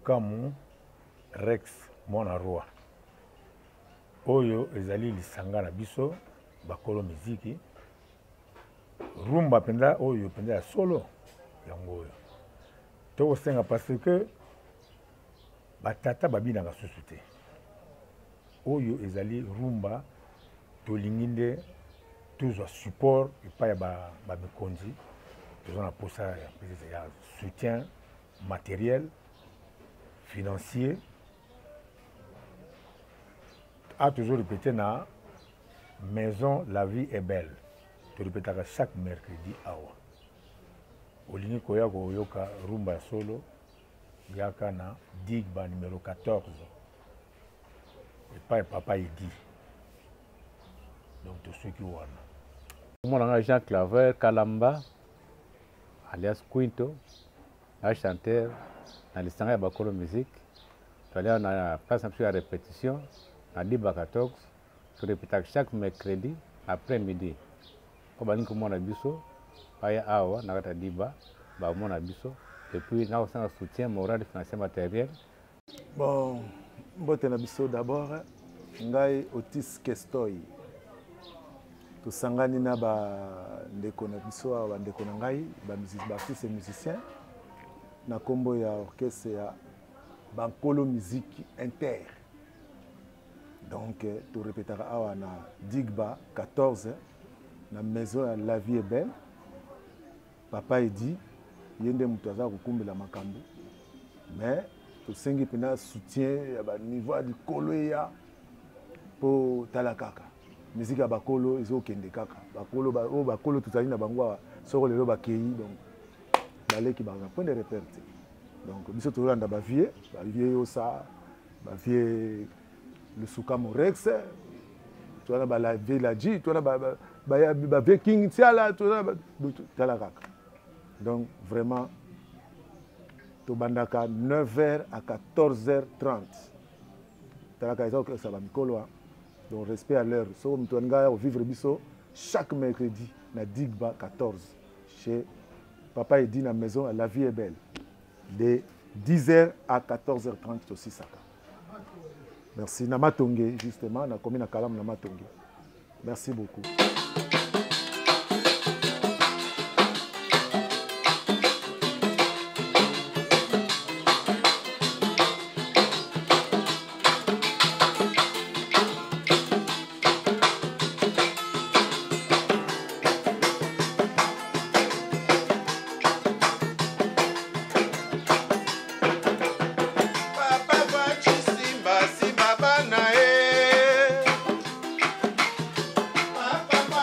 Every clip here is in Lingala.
Sukamu Rex Mwana Roi. Oyo ezali lisanga na biso bakolo miziki. Rumba penda oyo penda ya solo yango oyo. To senga parce que batata babina nga susu te. Oyo ezali rumba tolinginde toujours support epai ya ba mikonzi. Toujours na posa ya soutien matériel, financier. A toujours répété na maison La Vie est Belle. Tu répètes chaque mercredi awa. Olingi koya koyoka rumba ya solo yaka na Digba numéro 14. Et pas papa il dit. Donc tous ceux qui wana. Mon nom est Jean Claver Kalamba alias Quinto, un chanteur dans les standards bakolo musique. Tu allais na place un peu à répétition à Digba 14. Tu répètes chaque mercredi après-midi. Comme on dit mon abisso, aya awa na kata Digba, ba mon abisso. Et puis là on a soutien moral, financier, matériel. Bon, mbote na biso d'abord ngai Otis Kestoy. To sangani na ba ndeko na biso ba ndeko na ngai ba artistes et musiciens na kombo ya orchestre ya Bankolo Musique Inter. Donc to répétera awa na Digba 14 na maison ya La Vie est Belle. Papa il dit yende mutu aza kokumbela makambo. Mais to sengi pena soutien ya ba niveau du kolo ya po talakaka. Musique ya bakolo ezo kende kaka. Bakolo tutali na bango soko lelo bakei donc baleki ba point de repère. Donc biso to landa ba vie osa ba vie le Sukamu Rex tu na ba la vie la ji tu na ba vie King Tiala tu na talakaka. Donc vraiment to bandaka 9h à 14h30. Talaka ezo ko sa ba mikolo. Donc respect à l'heure. So mtwanga vivre biso chaque mercredi na Digba 14 chez Papa Edi na maison La Vie est Belle de 10h à 14h30 aussi ça. Merci na Matonge justement na commune na Kalam na Matonge. Merci beaucoup. Papa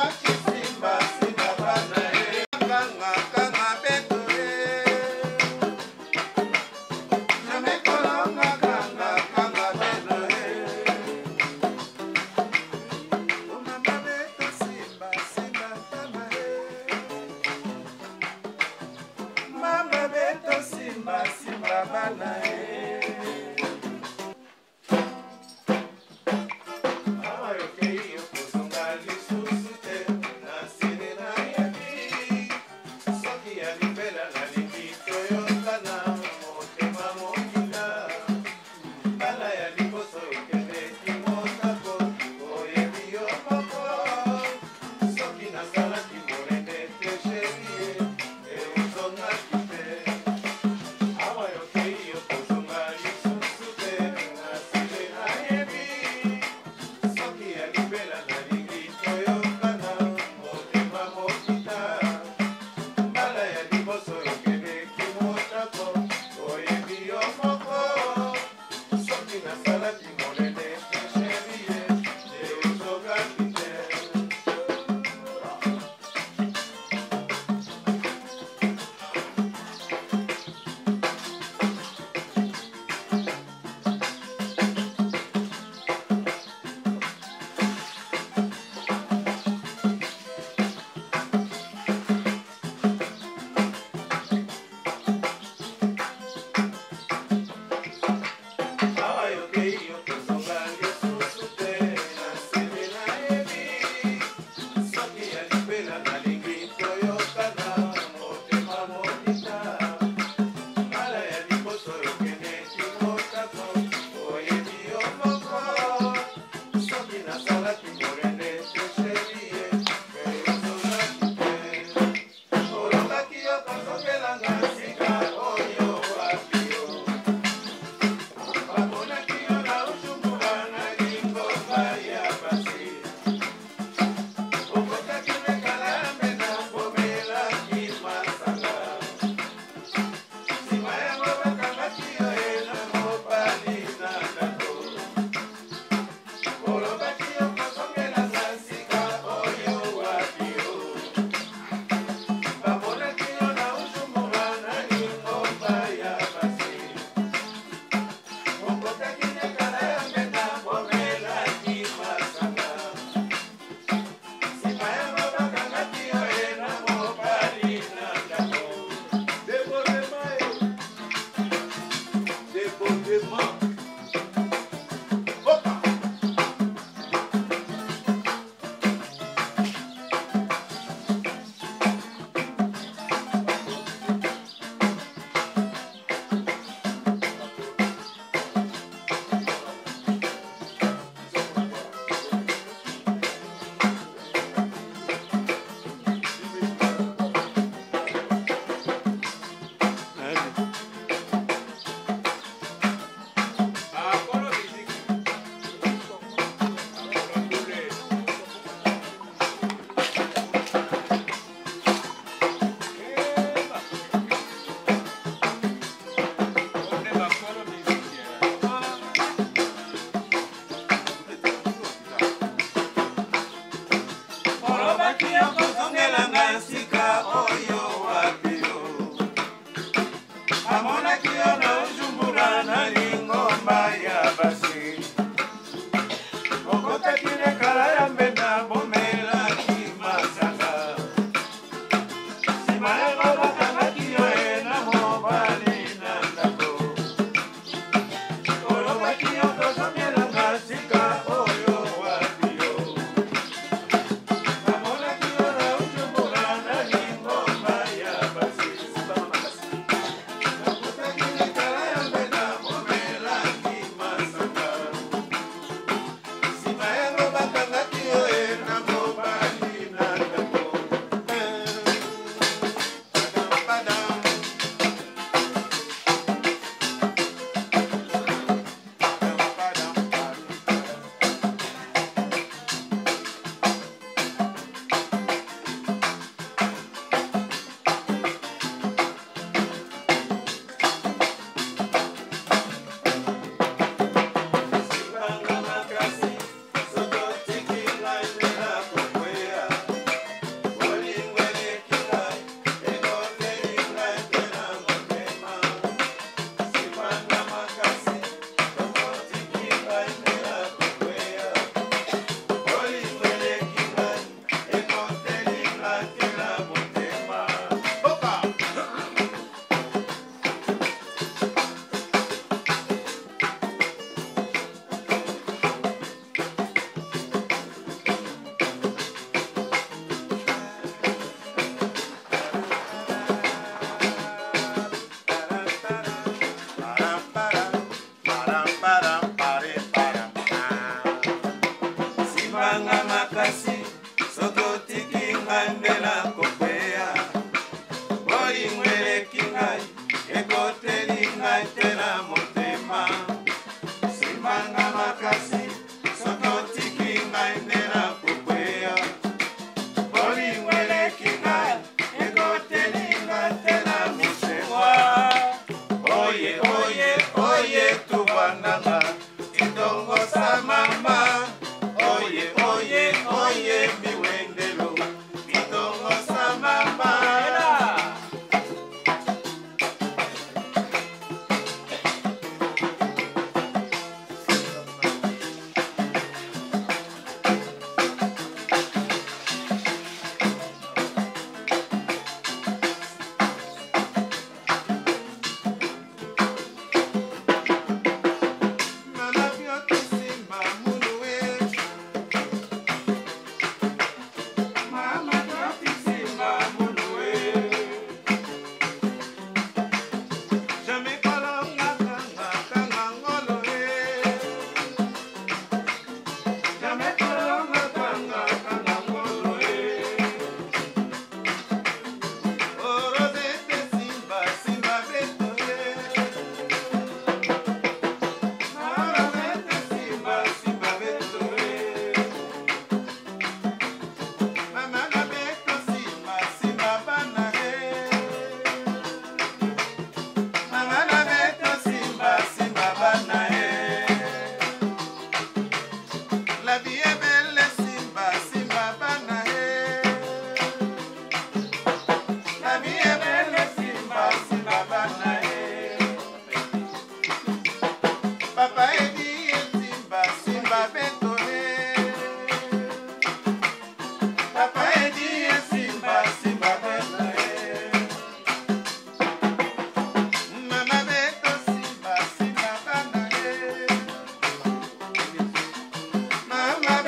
Mama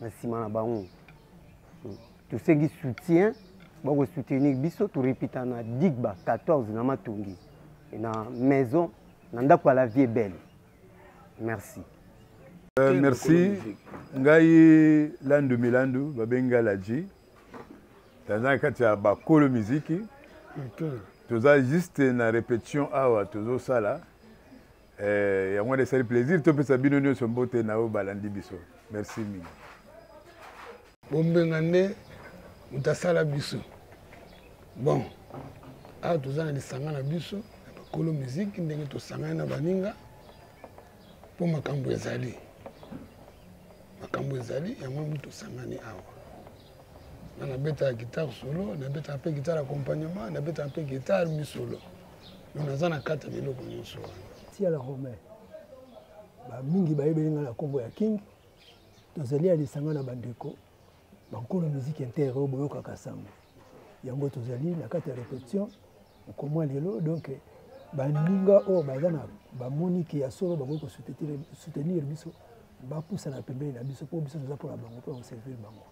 na nsima na bango tosengi soutien bakosoutenir biso torepita na digba 14 na matongi na maison na ndako ya la vie est belle. Merci. Merci. Ngai landu milandu babenga laji. Tanzania kati ya bakolo muziki. Toza juste na répétition awa tozo sala. Ya mwa de sali plaisir to pesa bino nyonso mbote na o balandi biso. Merci mingi. Bombenga nde mutasala biso. Bon. Awa toza na lisanga na biso na bakolo muziki ndenge tosangana na baninga po makambo ezali. Makambo ezali yango mutu tosangani awa. Na beta guitare solo, na beta pe guitare accompagnement, na beta pe guitare mi solo. Nous avons quatre biloko nyonso wana. Si ala Romain. Ba mingi ba yebelinga na kombo ya King. Tozali ya lisanga na bandeko. Bankolo musique intérieure boyoka kasango. Yango tozali na kati ya répétition. Okomwa lelo donc baninga o bazana ba monique ya solo bako soutenir biso. Ba poussa na pembeni na biso pour biso nous pour la bango pour servir bango.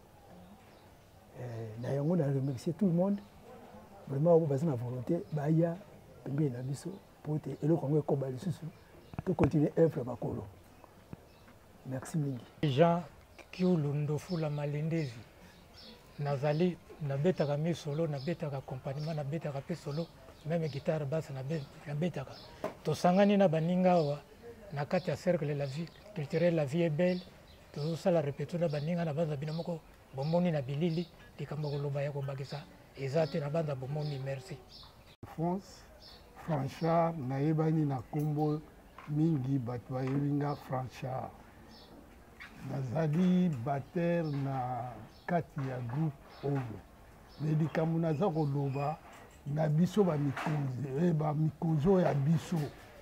Na yango na remercier tout le monde. Vraiment bazana volonté ba ya pembeni na biso pour te eloko ngo ko ba lisusu to continuer œuvre bakolo. Merci mingi. Jean Kiulundo Fula Malendezi. Nazali na betaka mi solo, na betaka accompagnement, na betaka pe solo, même guitare basse na betaka. Tosangani na baninga wa na kati ya cercle la vie culturelle la vie est belle. Tozosala répétition na baninga na banza bino moko bomoni na bilili likambo koloba ya kobakisa ezate na banza bomoni. Merci. France Franchard nayebani na kombo mingi bato bayebinga Franchard. Nazali bater na kati ya groupe oyo. Likambo naza koloba na biso bamikozo ya biso.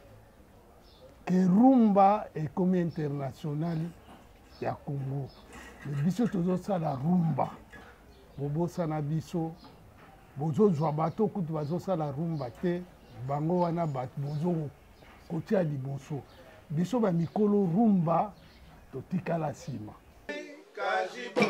Kerumba ekomi international ya Congo. Biso tozosala rumba. Bobosana biso. Bozozwa bato kutu bazosala rumba te. Bango wana bato bozo kotia liboso. Biso ba mikolo rumba totikala sima.